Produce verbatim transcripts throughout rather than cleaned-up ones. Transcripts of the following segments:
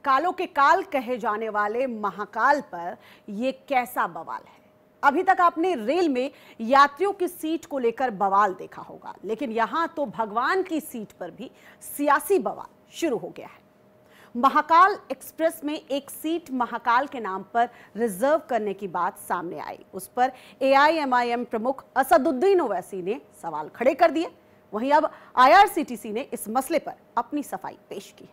महाकालों के काल कहे जाने वाले महाकाल पर ये कैसा बवाल है। अभी तक आपने रेल में यात्रियों की सीट को लेकर बवाल देखा होगा, लेकिन यहां तो भगवान की सीट पर भी सियासी बवाल शुरू हो गया है। महाकाल एक्सप्रेस में एक सीट महाकाल के नाम पर रिजर्व करने की बात सामने आई। उस पर ए आई एम आई एम प्रमुख असदुद्दीन ओवैसी ने सवाल खड़े कर दिए। वहीं अब I R C T C ने इस मसले पर अपनी सफाई पेश की है।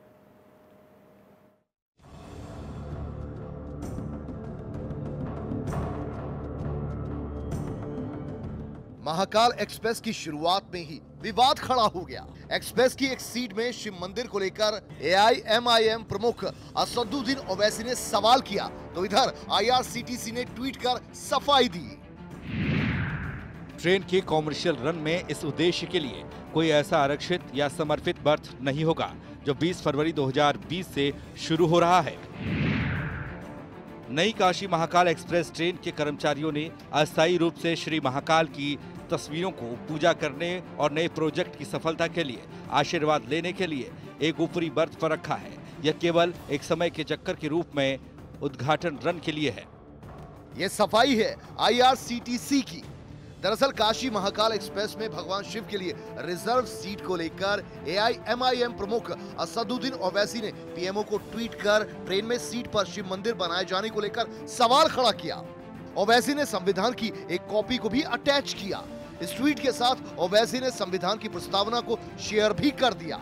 महाकाल एक्सप्रेस की शुरुआत में ही विवाद खड़ा हो गया। एक्सप्रेस की एक सीट में शिव मंदिर को लेकर ए आई एम आई एम प्रमुख असदुद्दीन ओवैसी ने सवाल किया, तो इधर I R C T C ने ट्वीट कर सफाई दी। ट्रेन के कॉमर्शियल रन में इस उद्देश्य के लिए कोई ऐसा आरक्षित या समर्पित बर्थ नहीं होगा जो बीस फरवरी दो हज़ार बीस से शुरू हो रहा है। नई काशी महाकाल एक्सप्रेस ट्रेन के कर्मचारियों ने अस्थायी रूप से श्री महाकाल की तस्वीरों को पूजा करने और नए प्रोजेक्ट की सफलता के लिए आशीर्वाद लेने के लिए एक ऊपरी बर्थ पर रखा है। यह केवल एक समय के चक्कर के रूप में उद्घाटन रन के लिए है। यह सफाई है I R C T C की। दरअसल काशी महाकाल एक्सप्रेस में भगवान शिव के लिए रिजर्व सीट को लेकर ए आई एम आई एम प्रमुख असदुद्दीन ओवैसी ने पी एम ओ को ट्वीट कर ट्रेन में सीट पर शिव मंदिर बनाए जाने को लेकर सवाल खड़ा किया। ओवैसी ने संविधान की एक कॉपी को भी अटैच किया। इस ट्वीट के साथ ओवैसी ने संविधान की प्रस्तावना को शेयर भी कर दिया।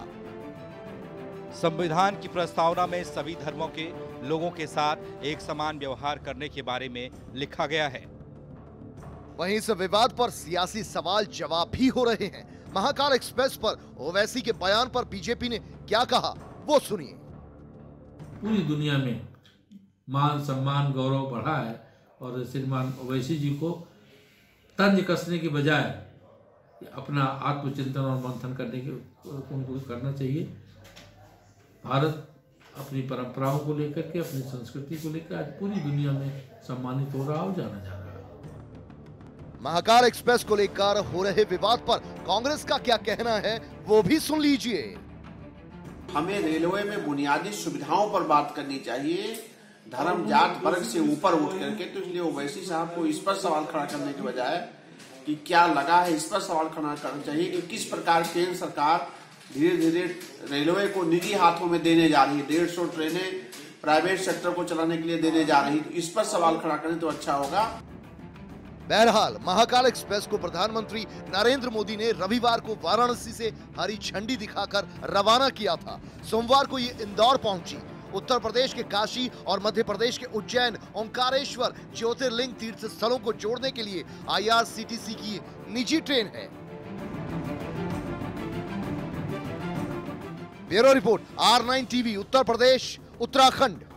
संविधान की प्रस्तावना में सभी धर्मों के लोगों के साथ एक समान व्यवहार करने के बारे में लिखा गया है। वहीं इस विवाद पर सियासी सवाल जवाब भी हो रहे हैं। महाकाल एक्सप्रेस पर ओवैसी के बयान पर बी जे पी ने क्या कहा, वो सुनिए। पूरी दुनिया में मान सम्मान गौरव बढ़ा है और श्रीमान ओवैसी जी को तंज कसने की बजाय अपना आत्मचिंतन और मंथन करने के उनको करना चाहिए। भारत अपनी परंपराओं को लेकर के, अपनी संस्कृति को लेकर आज पूरी दुनिया में सम्मानित हो रहा और जाना जा रहा है। महाकाल एक्सप्रेस को लेकर हो रहे विवाद पर कांग्रेस का क्या कहना है, वो भी सुन लीजिए। हमें रेलवे में बुनियादी सुविधाओं पर बात करनी चाहिए, धर्म जात वर्ग से ऊपर उठ करके। तो इसलिए ओवैसी साहब को इस पर सवाल खड़ा करने के बजाय कि क्या लगा है, इस पर सवाल खड़ा करना चाहिए कि किस प्रकार केंद्र सरकार धीरे धीरे रेलवे को निजी हाथों में देने जा रही है। डेढ़ सौ ट्रेनें प्राइवेट सेक्टर को चलाने के लिए देने जा रही है, तो इस पर सवाल खड़ा करें तो अच्छा होगा। बहरहाल महाकाल एक्सप्रेस को प्रधानमंत्री नरेंद्र मोदी ने रविवार को वाराणसी से हरी झंडी दिखाकर रवाना किया था। सोमवार को ये इंदौर पहुंची। उत्तर प्रदेश के काशी और मध्य प्रदेश के उज्जैन ओंकारेश्वर ज्योतिर्लिंग तीर्थ स्थलों को जोड़ने के लिए I R C T C की निजी ट्रेन है। Bureau report R nine T V Uttar Pradesh Uttarakhand.